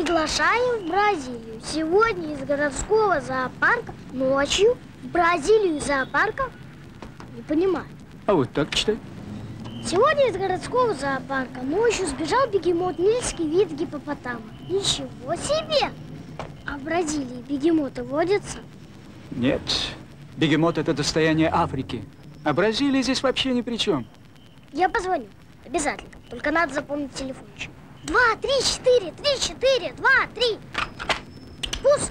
Приглашаем в Бразилию. Сегодня из городского зоопарка ночью в Бразилию из зоопарка. Не понимаю. А вот так читай. Сегодня из городского зоопарка ночью сбежал бегемот, нильский вид гиппопотама. Ничего себе! А в Бразилии бегемоты водятся? Нет. Бегемот – это достояние Африки. А Бразилия здесь вообще ни при чем. Я позвоню. Обязательно. Только надо запомнить телефончик. 2, 3, 4, 3, 4, 2, 3. Пуск.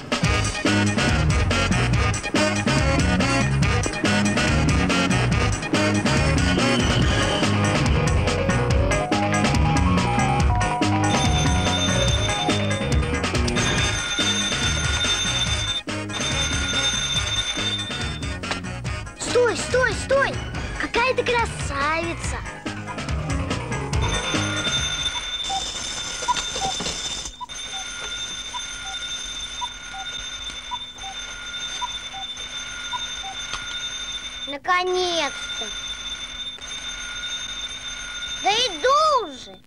Стой, стой, стой! Какая ты красавица! Наконец-то! Да иду уже!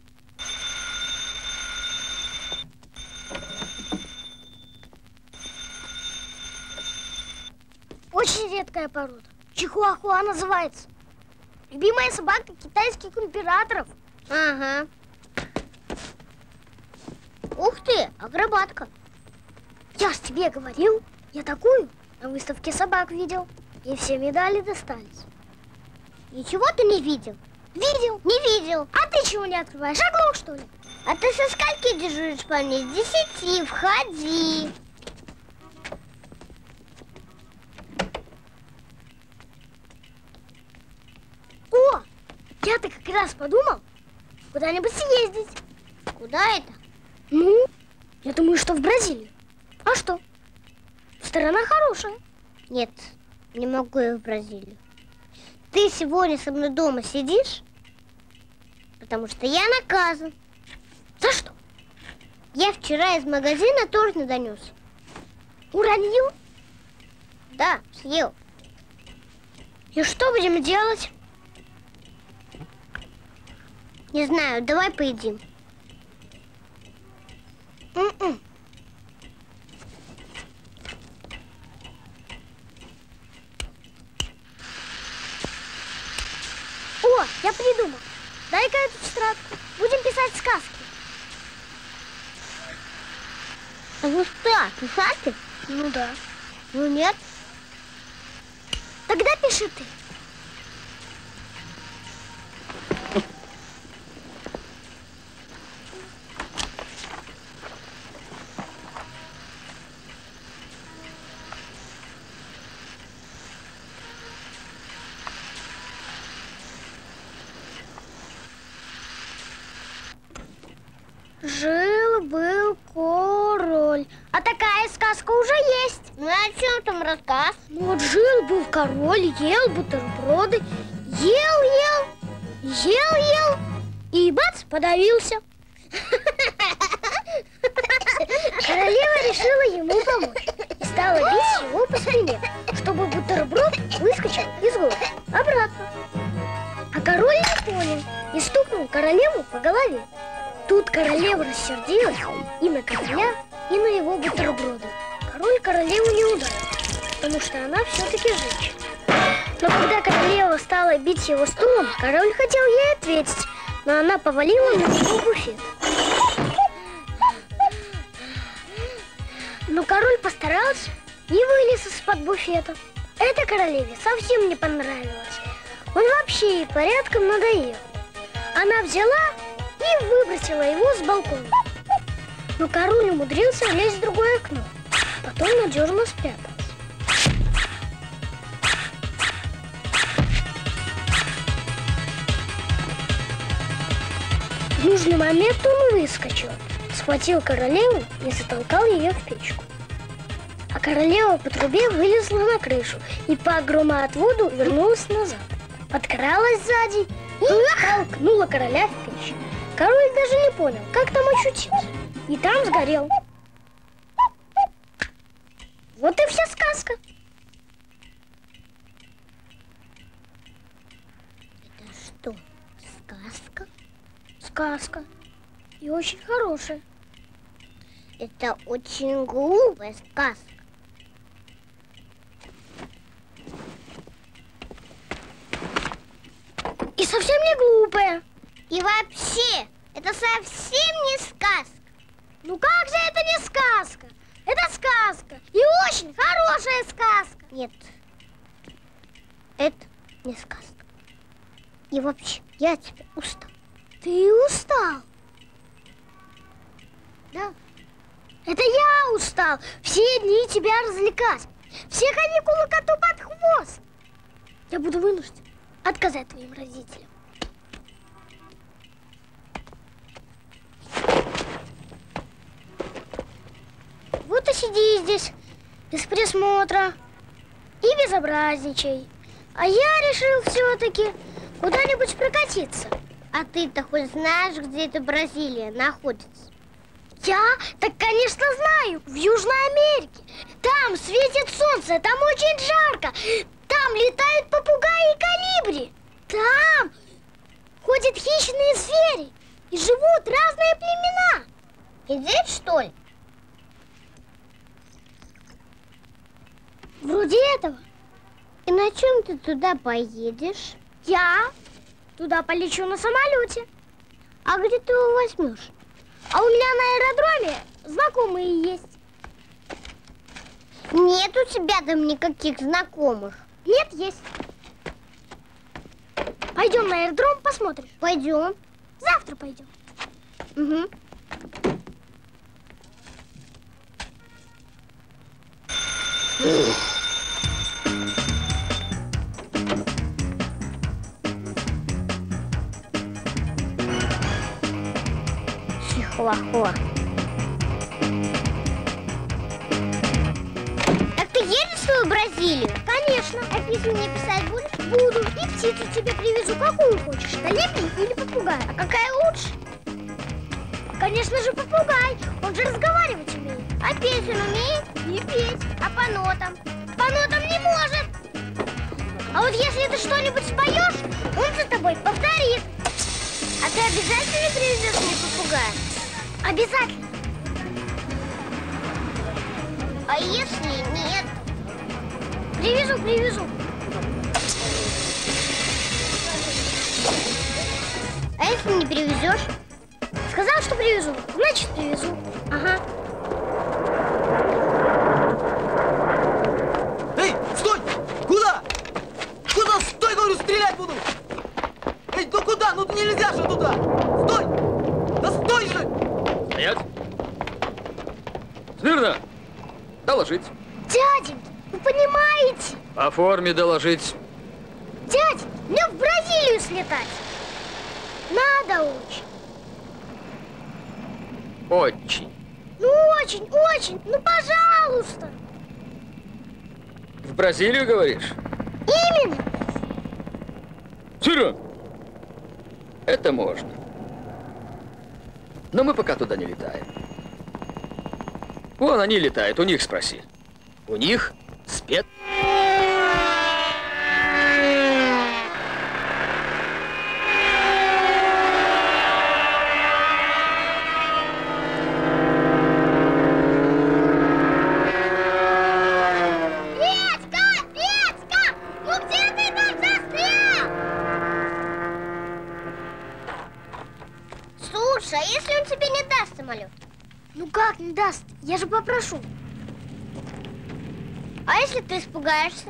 Очень редкая порода. Чихуахуа называется. Любимая собака китайских императоров. Ага. Ух ты, акробатка. Я ж тебе говорил, я такую на выставке собак видел. И все медали достались. Ничего ты не видел? Видел, не видел. А ты чего не открываешь? Оглох, что ли? А ты со скольки дежуришь по мне? С 10. Входи. О, я-то как раз подумал куда-нибудь съездить. Куда это? Ну, я думаю, что в Бразилию. А что? Страна хорошая. Нет. Не могу я в Бразилию. Ты сегодня со мной дома сидишь, потому что я наказан. За что? Я вчера из магазина торт не донес. Уронил? Да, съел. И что будем делать? Не знаю, давай поедим. О, я придумал. Дай-ка эту тетрадку. Будем писать сказки. А вы что, писатель? Ну да. Ну нет. Тогда пиши ты. Жил-был король. А такая сказка уже есть. Ну, о чем там рассказ? Ну, вот жил-был король, ел бутерброды, ел, и бац, подавился. Королева решила ему помочь и стала бить его по спине, чтобы бутерброд выскочил из горла обратно. А король не понял и стукнул королеву по голове. Тут королева рассердилась и на короля, и на его бутерброды. Король королеву не ударил, потому что она все-таки женщина. Но когда королева стала бить его стулом, король хотел ей ответить, но она повалила на него буфет. Но король постарался и вылез из-под буфета. Это королеве совсем не понравилось. Он вообще ей порядком надоел. Она взяла и выбросила его с балкона. Но король умудрился влезть в другое окно. Потом надежно спрятался. В нужный момент он выскочил, схватил королеву и затолкал ее в печку. А королева по трубе вылезла на крышу и по громоотводу вернулась назад. Подкралась сзади и толкнула короля в печь. Король даже не понял, как там очутился. И там сгорел. Вот и вся сказка. Это что, сказка? Сказка. И очень хорошая. Это очень глупая сказка. И совсем не глупая. И вообще, это совсем не сказка. Ну как же это не сказка? Это сказка. И очень хорошая сказка. Нет, это не сказка. И вообще, я тебя устал. Ты устал? Да. Это я устал все дни тебя развлекать. Все каникулы коту под хвост. Я буду вынужден отказать твоим родителям. Вот и сиди здесь, без присмотра и безобразничай. А я решил все-таки куда-нибудь прокатиться. А ты-то хоть знаешь, где эта Бразилия находится? Я? Так, конечно, знаю. В Южной Америке. Там светит солнце, там очень жарко. Там летают попугаи и колибри. Там ходят хищные звери. И живут разные племена. Индейцы, что ли? Вроде этого. И на чем ты туда поедешь? Я туда полечу на самолете. А где ты его возьмешь? А у меня на аэродроме знакомые есть. Нет у тебя там никаких знакомых. Нет, есть. Пойдем на аэродром, посмотришь. Пойдем. Завтра пойдем. Угу. Чихуахуа. Так ты едешь в свою Бразилию? Конечно. А письма мне писать будешь? Буду. И птицу тебе привезу. Какую хочешь? Колибри или попугай? А какая лучше? Конечно же попугай. Он же разговаривать умеет. А петь он умеет? Не петь. А по нотам? По нотам не может. А вот если ты что-нибудь споешь, он за тобой повторит. А ты обязательно привезешь мне попугая? Обязательно. А если нет? Привезу. А если не привезешь? Сказал, что привезу, значит привезу. Ага. Эй, стой! Куда? Куда? Стой, говорю, стрелять буду! Эй, ну куда? Ну нельзя же туда! Стой! Да стой же! Стоять! Смирно! Доложить. Дяденька, вы понимаете? По форме доложить. Дядя, мне в Бразилию слетать. Надо очень. Очень. Ну очень. Ну, пожалуйста. В Бразилию, говоришь? Именно. Серьезно? Это можно. Но мы пока туда не летаем. Вон они летают, у них спроси. У них спец... Петька! Ну где ты там застрял? Слушай, а если он тебе не даст самолет? Ну как не даст? Я же попрошу. А если ты испугаешься?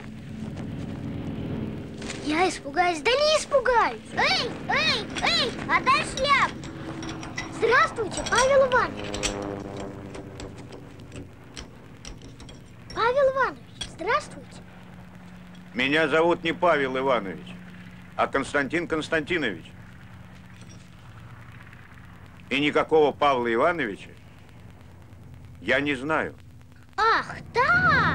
Я испугаюсь? Да не испугаюсь. Эй, отдай шляпу. Здравствуйте, Павел Иванович. Павел Иванович, здравствуйте. Меня зовут не Павел Иванович, а Константин Константинович. И никакого Павла Ивановича я не знаю. Ах, так!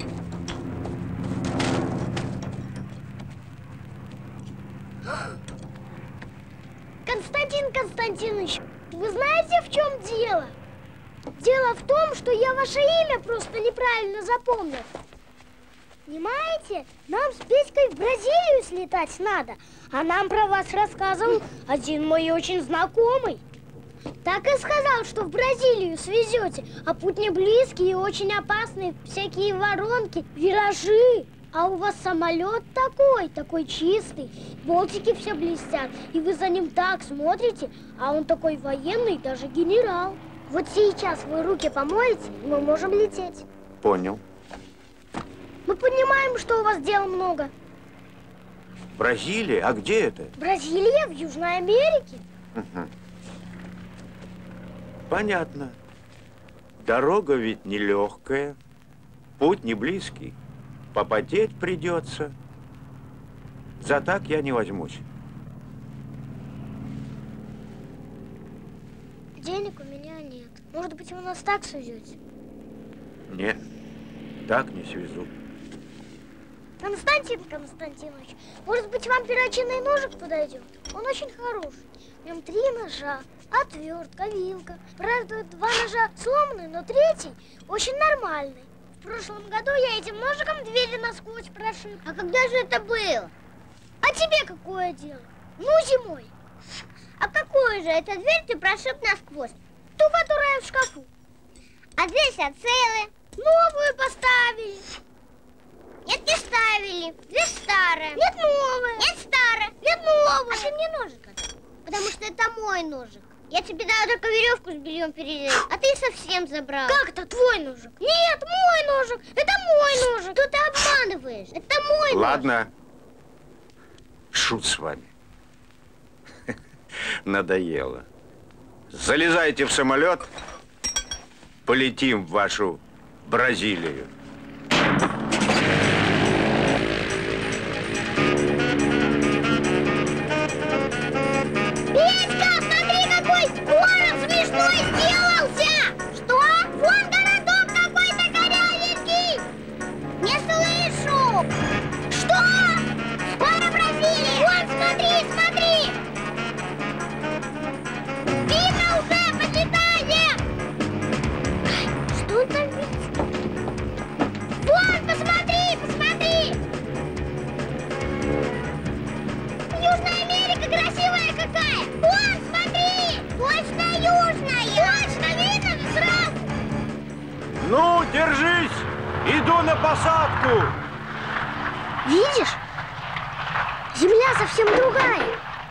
Константин Константинович, вы знаете, в чем дело? Дело в том, что я ваше имя просто неправильно запомнил. Понимаете, нам с Петькой в Бразилию слетать надо, а нам про вас рассказывал один мой очень знакомый. Так и сказал, что в Бразилию свезете. А путь не близкий и очень опасный. Всякие воронки, виражи. А у вас самолет такой чистый. Болтики все блестят. И вы за ним так смотрите. А он такой военный, даже генерал. Вот сейчас вы руки помоете, и мы можем лететь. Понял. Мы понимаем, что у вас дел много. Бразилия? А где это? Бразилия в Южной Америке. Угу. Понятно. Дорога ведь нелегкая, путь не близкий. Попотеть придется. За так я не возьмусь. Денег у меня нет. Может быть, вы нас так свезете? Нет, так не свезу. Константин Константинович, может быть, вам перочинный ножик подойдет? Он очень хороший. В нем 3 ножа, отвертка, вилка. Правда, 2 ножа сломаны, но 3-й очень нормальный. В прошлом году я этим ножиком двери насквозь прошил. А когда же это было? А тебе какое дело? Ну, зимой. А какую же эту дверь ты прошиб насквозь? Ту, которая в шкафу. А дверь вся целая. Новую поставили. Нет, не ставили. Дверь старая. Нет, новая. Нет, старая. Нет, новая. А ты мне ножик отдай. Потому что это мой ножик. Я тебе дала только веревку с бельем передать, а ты совсем забрал. Как это твой ножик? Нет, мой ножик. Это мой ножик. Что ты обманываешь? Это мой Ладно. ножик. Шут с вами. Надоело. Залезайте в самолет, полетим в вашу Бразилию. Петька, смотри, какой город смешной сделался! Что? Вон городок какой-то корявенький! Не слышу! Что? Скоро Бразилия! Вон, смотри, смотри! Видно уже, подлетаем! Что он там видит? Вон, посмотри, посмотри! Южная Америка красивая какая! Вон, смотри! Точно южная! Точно, видно сразу! Ну, держись! Иду на посадку! Видишь? Земля совсем другая.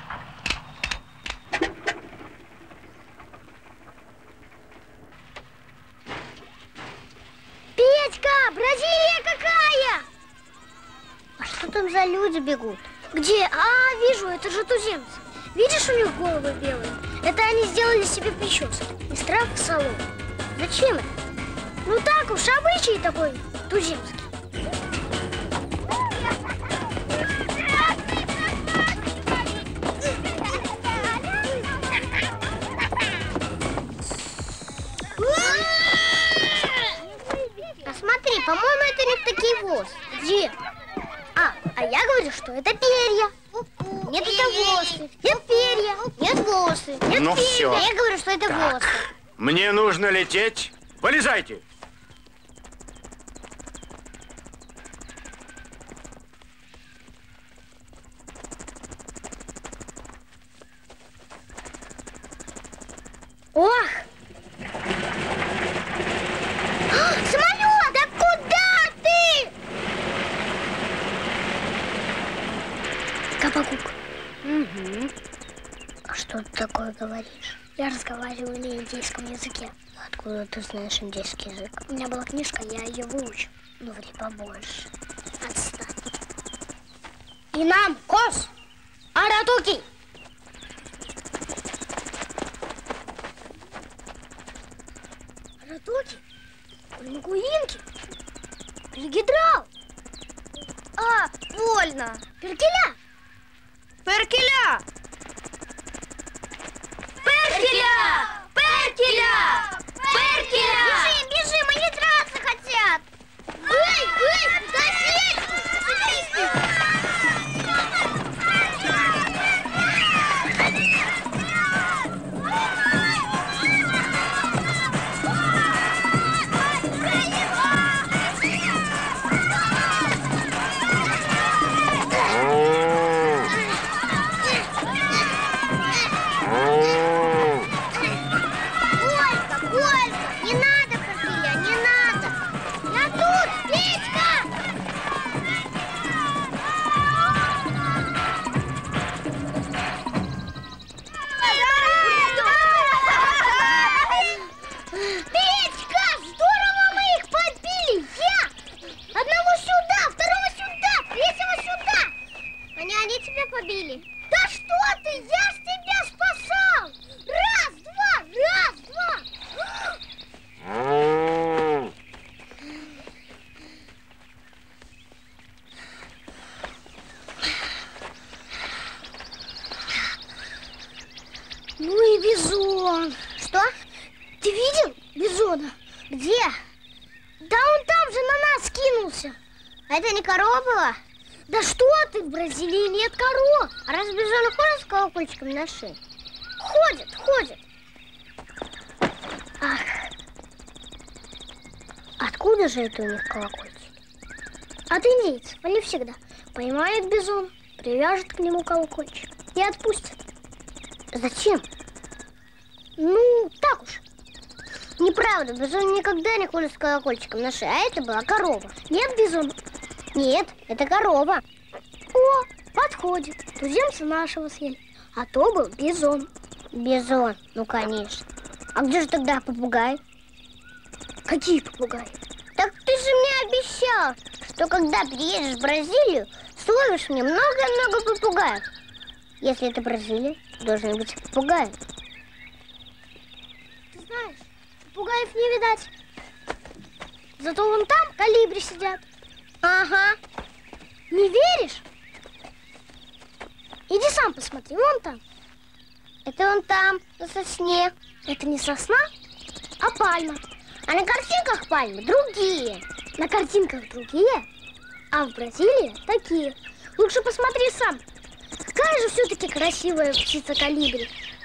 Петька, Бразилия какая? А что там за люди бегут? Где? А, вижу, это же туземцы. Видишь, у них головы белые? Это они сделали себе прически из трав и соломы. Зачем это? Ну так уж, обычай такой туземский. А смотри, по-моему, это не такие волосы. Где? А я говорю, что это перья. Нет, это волосы. Нет, перья. Нет, волосы. Нет, Ну, перья. всё. А я говорю, что это волосы. Мне нужно лететь. Вылезайте! Ох! Самолет! Да куда ты? Капакук. Угу. А что ты такое говоришь? Я разговариваю на индейском языке. Откуда ты знаешь индейский язык? У меня была книжка, я ее выучил. Ну, ври побольше. Отстань. И нам, кос! Аратуки! Аратуки? Лингуинки? Перегидрал? А, вольно. Перкеля? Перкеля! Перкеля! Перкеля! Перкеля! Бежим, бежим, они драться хотят! Эй, эй, соседи! вернулся. А это не корова была? Да что ты, в Бразилии нет коров. А разве бизоны ходят с колокольчиком на шее? Ходят. Ах. Откуда же это у них колокольчик? От индейцев, они всегда поймают бизона, привяжут к нему колокольчик и отпустят. Зачем? Ну, так уж. Неправда, бизон никогда не ходит с колокольчиком на шее, а это была корова. Нет, бизон? Нет, это корова. О, подходит. Туземца нашего съели. А то был бизон. Бизон, ну конечно. А где же тогда попугай? Какие попугаи? Так ты же мне обещал, что когда приедешь в Бразилию, словишь мне много-много попугаев. Если это Бразилия, должны быть попугаи. Ты знаешь, попугаев не видать. Зато вон там колибри сидят. Ага. Не веришь? Иди сам посмотри, вон там. Это вон там, на сосне. Это не сосна, а пальма. А на картинках пальмы другие. На картинках другие, а в Бразилии такие. Лучше посмотри сам. Какая же все-таки красивая птица колибри.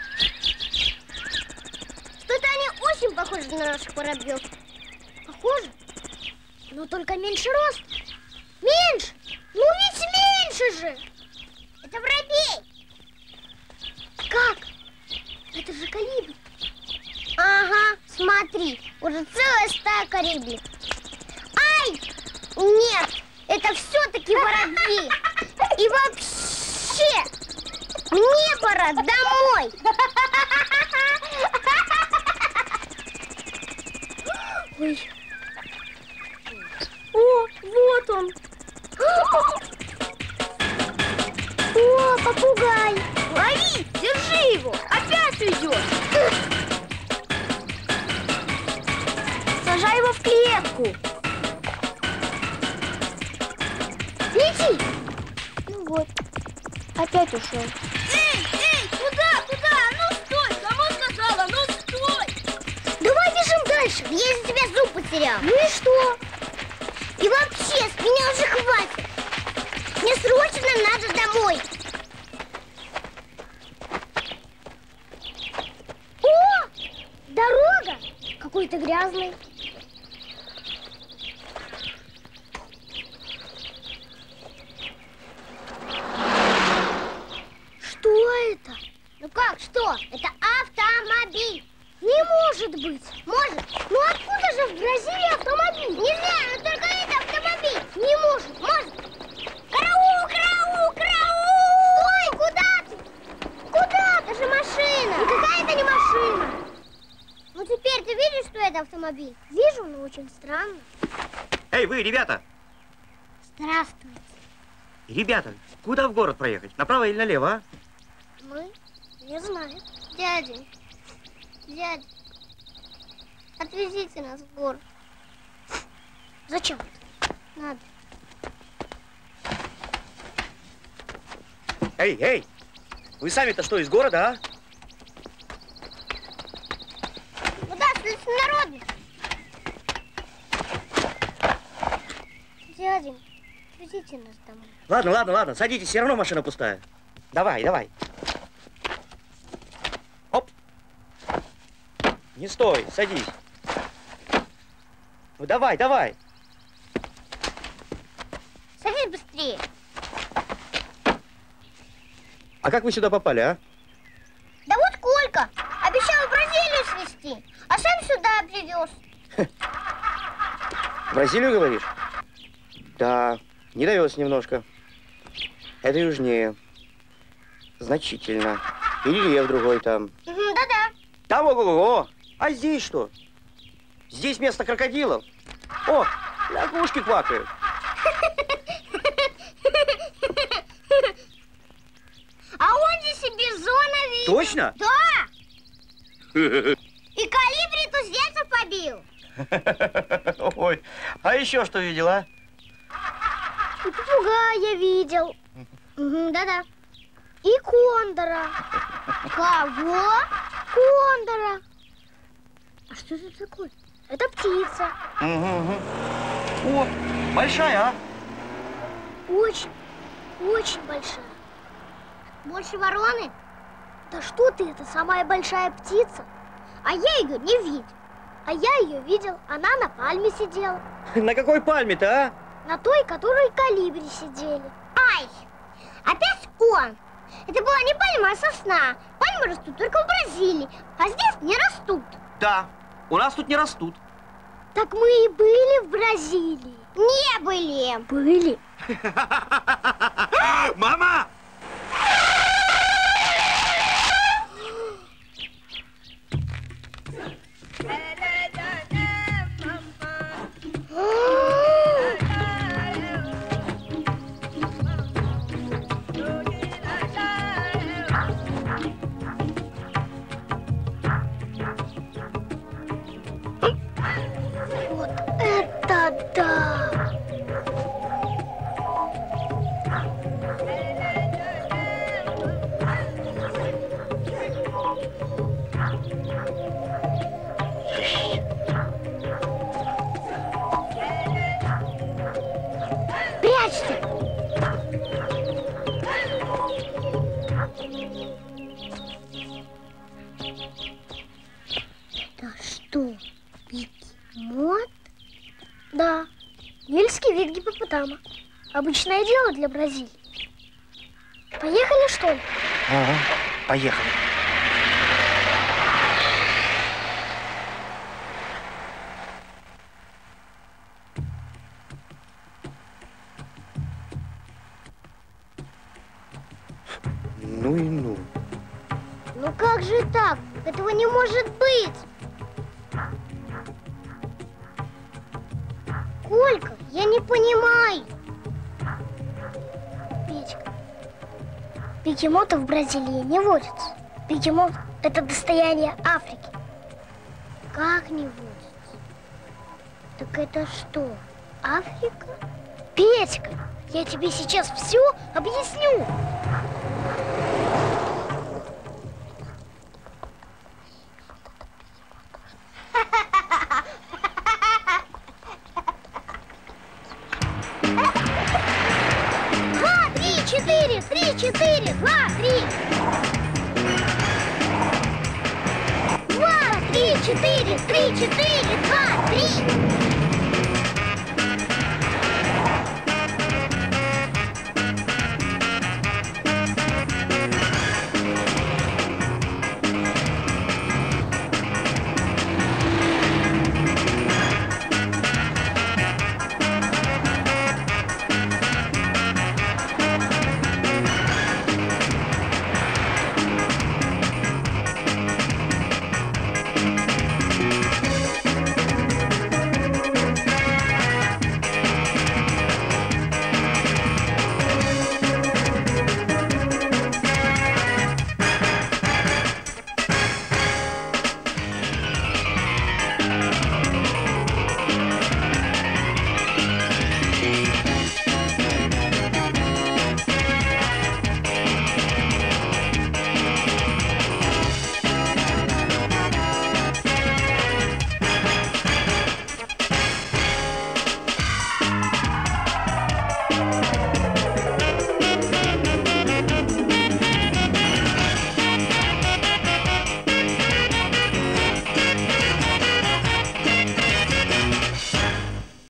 Что-то они очень похожи на наших воробьев. Похожи? Но только меньше рост. Меньше? Ну ведь меньше же. Это воробей. Как? Это же колибри. Ага, смотри, уже целая стая колибри. Ай! Нет, это все-таки воробьи. И вообще, мне пора домой. Ой. О, вот он. О, попугай. Лови, держи его, опять уйдет. Сажай его в клетку. Лети. Ну вот, опять ушел. Эй, куда? Ну стой, кому сказала, ну стой! Давай бежим дальше, я из-за тебя зуб потерял. Ну и что? И вообще, с меня уже хватит. Мне срочно надо домой. О, дорога какой-то грязный. Что это? Ну как, что? Это автомобиль. Не может быть. Может. Ну откуда же в Бразилии автомобиль? Не знаю, но только это автомобиль. Не может. Караул! Стой, куда ты? Куда? Это же машина. Никакая это не машина. Ну теперь ты видишь, что это автомобиль? Вижу, но очень странно. Эй, вы, ребята! Здравствуйте. Ребята, куда в город проехать? Направо или налево, а? Мы не знаем. Дядя, отвезите нас в город. Зачем? Надо. Эй! Вы сами-то что, из города, а? Ну да, народный. Дядя, отвезите нас домой. Ладно, садитесь, все равно машина пустая. Давай. Оп! Не стой, садись. Ну давай. Садись быстрее. А как вы сюда попали, а? Да вот Колька обещал в Бразилию свезти, а сам сюда привез. В Бразилию, говоришь? Да, не довез немножко. Это южнее. Значительно. И рельеф другой там. Да-да. Там ого-го. А здесь что? Здесь место крокодилов. О, лягушки квакают. А он здесь и бизона видел. Точно? Да. И колибри туземцев побил. Ой, а еще что видела? И попугая видел. Да-да. И кондора. Кого? Кондора. А что это такое? Это птица. О, большая, а? Очень, очень большая. Больше вороны? Да что ты, это самая большая птица. А я ее не видел. А я ее видел, она на пальме сидела. На какой пальме-то, а? На той, которой колибри сидели. Ай, опять он. Это была не пальма, а сосна. Пальмы растут только в Бразилии, а здесь не растут. Да, у нас тут не растут. Так мы и были в Бразилии. Не были. Были. Мама! Вот это да! Прячься! Это что, бегемот? Да, нильский вид гиппопотама. Обычное дело для Бразилии. Поехали, что ли? Ага, поехали. Ну и ну. Ну как же так? Этого не может быть! Колька, я не понимаю. Петька, бегемотов в Бразилии не водятся. Бегемот – это достояние Африки. Как не водятся? Так это что, Африка? Петька, я тебе сейчас все объясню. Четыре, два, три. 2, 3, 4, 3, 4, 2, 3.